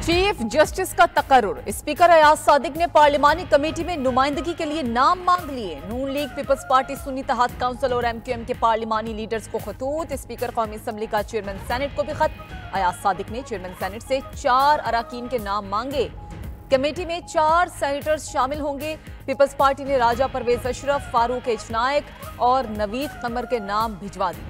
Chief justice का तकर्रुर। Speaker Ayaz Sadiq ने पार्लिमानी committee में नुमाइंदगी के लिए नाम मांग लिए। नून league, peoples party, Sunni Ittehad council और एमक्यूएम के पार्लिमानी लीडर्स को खतूत। स्पीकर कौमी असम्बली का चेयरमैन सेनेट को भी खत। अयाज सादिक ने चेयरमैन सेनेट से 4 अराकीन के नाम मांगे। कमेटी में 4 सेनेटर्स शामिल होंगे। पीपल्स पार्टी ने राजा परवेज अशरफ, फारूक एच नायक और नवीद कमर के नाम भिजवा दिए।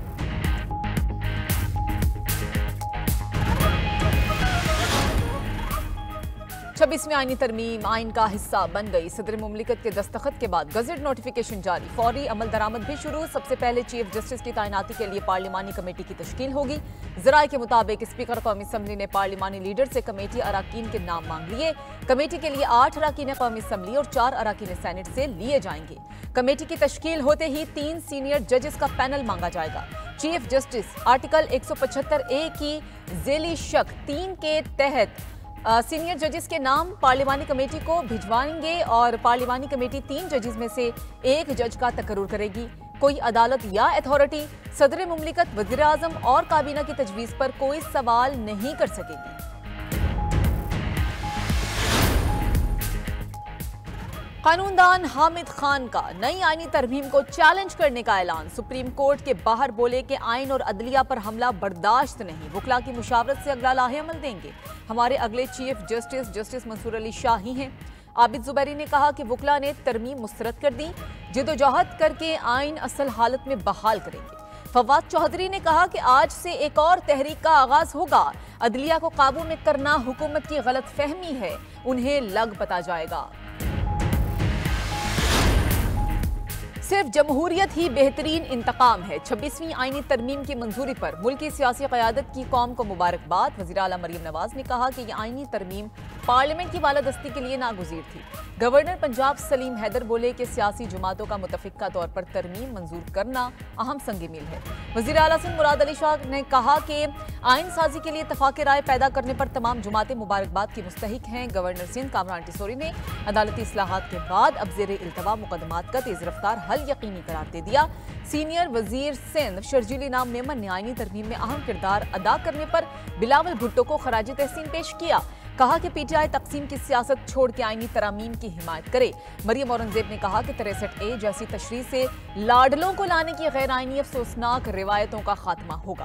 26वीं आईनी तरमीम आइन का हिस्सा बन गई। सदर मुमलिकत के दस्तखत के बाद गजट नोटिफिकेशन जारी, फौरी अमल दरामद भी शुरू। सबसे पहले चीफ जस्टिस की तैनाती के लिए पार्लिमानी कमेटी की तश्कील होगी। जराये के मुताबिक स्पीकर कौमी असम्बली ने पार्लिमानी लीडर से कमेटी अराकीन के नाम मांग लिए। कमेटी के लिए 8 अराकीन कौमी असम्बली और 4 अराकीन सेनेट से लिए जाएंगे। कमेटी की तश्कील होते ही 3 सीनियर जजेस का पैनल मांगा जाएगा। चीफ जस्टिस आर्टिकल 175A की ज़ेली शक 3 के तहत सीनियर जजेस के नाम पार्लिमानी कमेटी को भिजवाएंगे और पार्लिमानी कमेटी 3 जजेस में से 1 जज का तकर्रुर करेगी। कोई अदालत या अथॉरिटी सदर मुमलिकत, वज़ीर आज़म और काबीना की तजवीज़ पर कोई सवाल नहीं कर सकेगी। कानूनदान हामिद खान का नई आईनी तरमीम को चैलेंज करने का ऐलान। सुप्रीम कोर्ट के बाहर बोले कि आइन और अदलिया पर हमला बर्दाश्त नहीं, वकला की मुशावरत से अगला लाहे अमल देंगे। हमारे अगले चीफ जस्टिस मंसूर अली शाह ही हैं। आबिद जुबैरी ने कहा कि वकला ने तरमीम मुस्तरद कर दी, जिद्दोजहद करके आइन असल हालत में बहाल करेंगे। फवाद चौधरी ने कहा कि आज से एक और तहरीक का आगाज होगा। अदलिया को काबू में करना हुकूमत की गलत फहमी है, उन्हें लग पता जाएगा। सिर्फ जमहूरियत ही बेहतरीन इंतकाम है। 26वीं आईनी तरमीम की मंजूरी पर मुल्की सियासी क़यादत की कौम को मुबारकबाद। वज़ीर आला मरियम नवाज ने कहा कि यह आईनी तरमीम पार्लियामेंट की बालादस्ती के लिए नागुज़ीर थी। गवर्नर पंजाब सलीम हैदर बोले कि सियासी जमातों का मुतफ़िक़ा तौर पर तरमीम मंजूर करना अहम संग मील है। वज़ीर आला सिंध मुराद अली शाह ने कहा कि आइन साजी के लिए इत्तफ़ाक़ राय पैदा करने पर तमाम जमातें मुबारकबाद की मुस्तहिक हैं। गवर्नर सिंध कामरान टिसोरी ने अदालती इस्लाहात के बाद अब ज़ेरे इल्तवा मुकदमात का तेज़ रफ्तार हल यकीनी करार दे दिया। सीनियर वजीर सिंध शर्जील इनाम मेमन ने आईनी तरमीम में अहम किरदार अदा करने पर बिलावल भुट्टो को खराज तहसीन पेश किया। कहा कि पीटीआई तकसीम की सियासत छोड़ के आईनी तरामीम की हिमायत करे। मरियम औरंगजेब ने कहा कि 63A जैसी तशरीह से लाडलों को लाने की गैर आईनी अफसोसनाक रिवायतों का खात्मा होगा।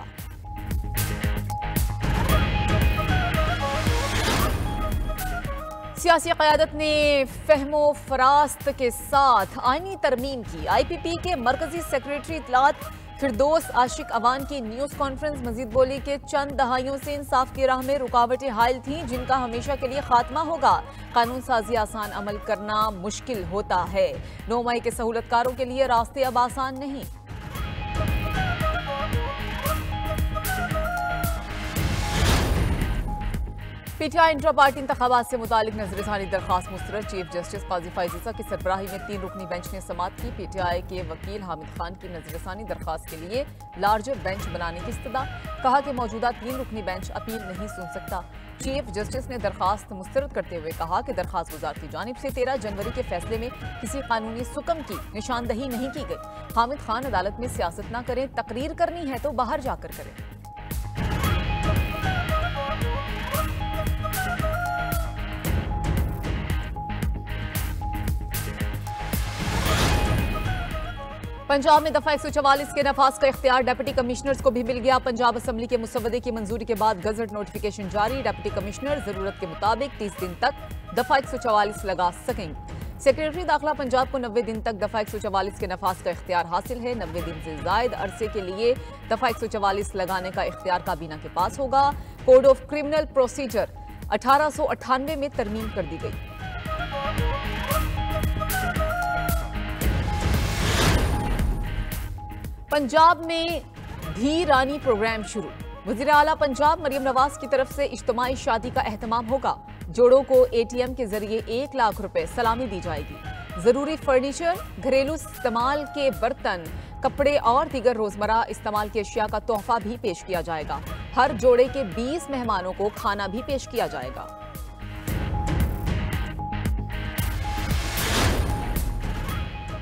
सियासी क़यादत ने फहमो फरास्त के साथ आईनी तरमीम की। IPP के मरकजी सेक्रेटरी इत्तलात फिरदौस आशिक अवान की न्यूज़ कॉन्फ्रेंस मजीद बोली कि चंद दहाइयों से इंसाफ की राह में रुकावटें हायल थीं, जिनका हमेशा के लिए खात्मा होगा। कानून साजी आसान अमल करना मुश्किल होता है। 9 मई के सहूलतकारों के लिए रास्ते अब आसान नहीं। पीटीआई इंट्रा पार्टी इंतखाबात से मुतालिक नजरसानी दरखास्त मुस्तरद। चीफ जस्टिस काजी फाइज़ की सरबराही में 3 रुकनी बेंच ने समाअत की। पीटीआई के वकील हामिद खान की नजरसानी दरखास्त के लिए लार्जर बेंच बनाने की इस्तदा। कहा कि मौजूदा 3 रुकनी बेंच अपील नहीं सुन सकता। चीफ जस्टिस ने दरखास्त मुस्तरद करते हुए कहा कि दरखास्त गुजार की जानिब से 13 जनवरी के फैसले में किसी कानूनी सुकम की निशानदही नहीं की गई। हामिद खान अदालत में सियासत न करें, तकरीर करनी है तो बाहर जाकर करें। पंजाब में दफा 144 के नफाज का इख्तियार डिप्टी कमिश्नर्स को भी मिल गया। पंजाब असम्बली के मुसवदे की मंजूरी के बाद गजट नोटिफिकेशन जारी। डिप्टी कमिश्नर जरूरत के मुताबिक 30 दिन तक दफा 144 लगा सकेंगे। सेक्रेटरी दाखिला पंजाब को 90 दिन तक दफा 144 के नफाज का इख्तियार हासिल है। 90 दिन से जायद अरसे के लिए दफा 144 लगाने का इख्तियार काबीना के पास होगा। कोड ऑफ क्रिमिनल प्रोसीजर 1898 में तरमीम कर दी गई। पंजाब में धी रानी प्रोग्राम शुरू। वज़ीर आला पंजाब मरियम नवाज की तरफ से इज्तिमाई शादी का एहतमाम होगा। जोड़ों को ATM के जरिए 1 लाख रुपए सलामी दी जाएगी। जरूरी फर्नीचर, घरेलू इस्तेमाल के बर्तन, कपड़े और दीगर रोजमर्रा इस्तेमाल की अशिया का तोहफा भी पेश किया जाएगा। हर जोड़े के 20 मेहमानों को खाना भी पेश किया जाएगा।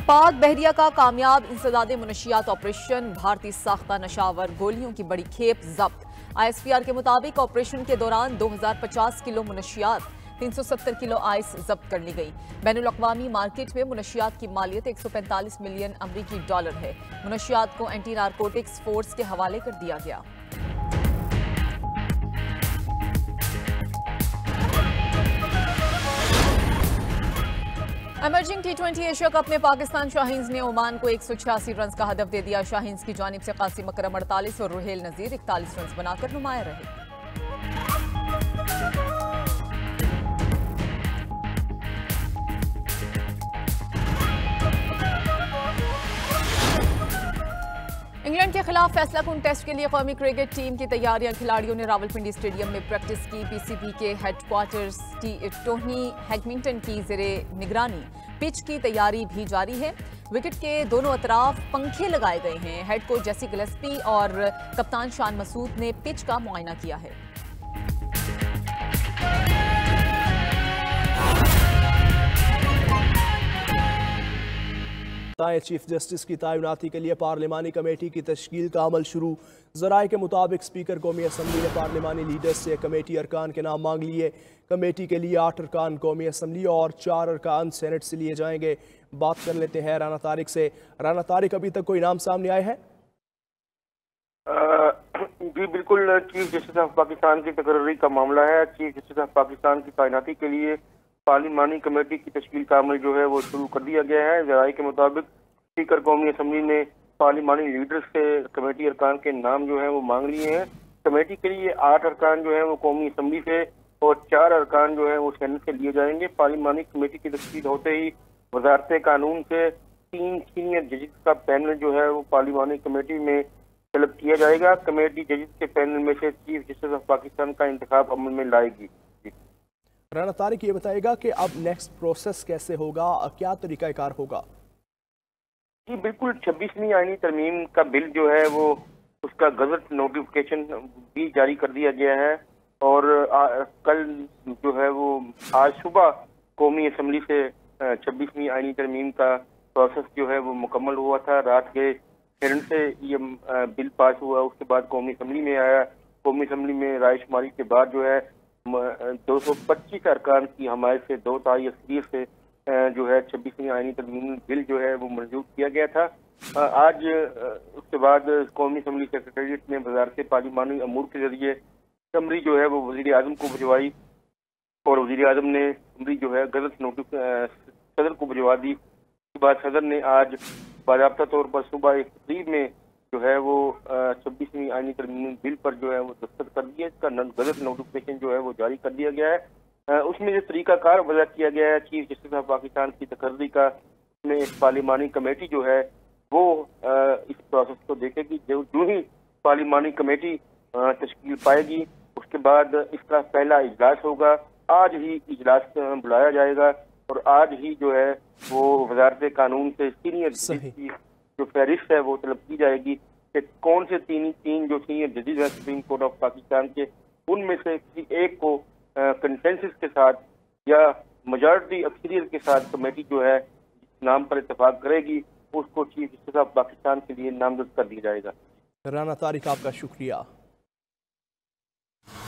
पाक बहरिया का कामयाब इंसदादे मुनशियात ऑपरेशन, भारतीय साख्ता नशावर गोलियों की बड़ी खेप जब्त। ISPR के मुताबिक ऑपरेशन के दौरान 2050 किलो मुनशियात, 370 किलो आइस जब्त कर ली गई। बैनुल अक़वामी मार्केट में मुनशियात की मालियत 145 मिलियन अमरीकी डॉलर है। मुनशियात को एंटी नारकोटिक्स फोर्स के हवाले कर दिया गया। इमर्जिंग T20 एशिया कप में पाकिस्तान शाहीन्स ने ओमान को 186 रन का हदफ दे दिया। शाहीन्स की जानिब से कासिम अकरम 48 और रुहेल नजीर 41 रन बनाकर नुमाया रहे। इंग्लैंड के खिलाफ फैसला कुन टेस्ट के लिए कौमी क्रिकेट टीम की तैयारियां। खिलाड़ियों ने रावलपिंडी स्टेडियम में प्रैक्टिस की। PCB के हेडक्वार्टर्स टोनी हैगमिंगटन की जेरे निगरानी पिच की तैयारी भी जारी है। विकेट के दोनों अतराफ पंखे लगाए गए हैं। हेड कोच जेसी गिलेस्पी और कप्तान शान मसूद ने पिच का मुआयना किया है। चीफ जस्टिस की तैनाती के लिए पार्लिमानी कमेटी की तश्कील का अमल शुरू। ज़राए के मुताबिक स्पीकर कौमी असम्बली ने पार्लिमानी लीडर्स से कमेटी अरकान के नाम मांग लिए। कमेटी के लिए 8 अरकान कौमी असम्बली और 4 अरकान सेनेट से लिए जाएंगे। बात कर लेते हैं राना तारिक से। राना तारिक, अभी तक कोई नाम सामने आए हैं? जी बिल्कुल, चीफ जस्टिस ऑफ पाकिस्तान की तकर्री का मामला है। चीफ जस्टिस ऑफ पाकिस्तान की तैनाती के लिए पार्लिमानी कमेटी की तश्कील का अमल जो है वो शुरू कर दिया गया है। ज़राए के मुताबिक स्पीकर कौमी असम्बली ने पार्लिमानी लीडर्स से कमेटी अरकान के नाम जो है वो मांग लिए हैं। कमेटी के लिए 8 अरकान जो है वो कौमी असम्बली से और 4 अरकान जो है वो सेनेट से लिए जाएंगे। पार्लिमानी कमेटी की तश्कील होते ही वजारत कानून से 3 सीनियर जजेस का पैनल जो है वो पार्लिमानी कमेटी में तलब किया जाएगा। कमेटी जजेस के पैनल में से चीफ जस्टिस ऑफ पाकिस्तान का इंतखाब अमल में लाएगी। राना तारिक, ये बताएगा कि अब नेक्स्ट प्रोसेस कैसे होगा, क्या तरीकाकार होगा? जी बिल्कुल, 26वीं आईनी तरमीम का बिल जो है वो उसका गजट नोटिफिकेशन भी जारी कर दिया गया है और कल जो है वो आज सुबह कौमी असम्बली से 26वीं आईनी तरमीम का प्रोसेस जो है वो मुकम्मल हुआ था। रात के सेनेट से ये बिल पास हुआ, उसके बाद कौमी असम्बली में आया। कौमी असम्बली में रायशुमारी के बाद जो है 225 अरकान की हमायत से 2 ताई अक्सरियत से जो है 26वीं आईनी तरमीम बिल जो है वो मंजूर किया गया था। आज उसके बाद कौमी असम्बली सेक्रेटेरिएट ने वजारत पार्लिमानी अमूर के जरिए समरी जो है वो वजीर आजम को भिजवाई और वजीर आजम ने समरी जो है गजट नोटिस सदर को भिजवा दी। उसके बाद सदर ने आज बाज़ाब्ता तौर पर सुबह एक तकरीब में जो है वो 26वीं आईनी तरमीम बिल पर जो है वो दस्तखत कर दिया। इसका गजट नोटिफिकेशन जो है वो जारी कर दिया गया है। उसमें जो तरीकाकार वजह किया गया है चीफ जस्टिस ऑफ पाकिस्तान की तकर्री का, उसमें एक पार्लिमानी कमेटी जो है वो इस प्रोसेस को देखेगी। जो ही पार्लिमानी कमेटी तश्कील पाएगी उसके बाद इसका पहला इजलास होगा। आज ही इजलास बुलाया जाएगा और आज ही जो है वो वजारत कानून से सीनियर जजेस की जो फहरिस्त है वो तलब की जाएगी कि कौन से तीन जो सीनियर जजेस हैं सुप्रीम कोर्ट ऑफ पाकिस्तान के, उनमें से किसी एक को कंसेंसस के साथ या मेजॉरिटी अक्सरियत के साथ कमेटी जो है नाम पर इत्तेफाक करेगी, उसको चीफ जस्टिस ऑफ पाकिस्तान के लिए नामजद कर दिया जाएगा। राना तारिक, आपका शुक्रिया।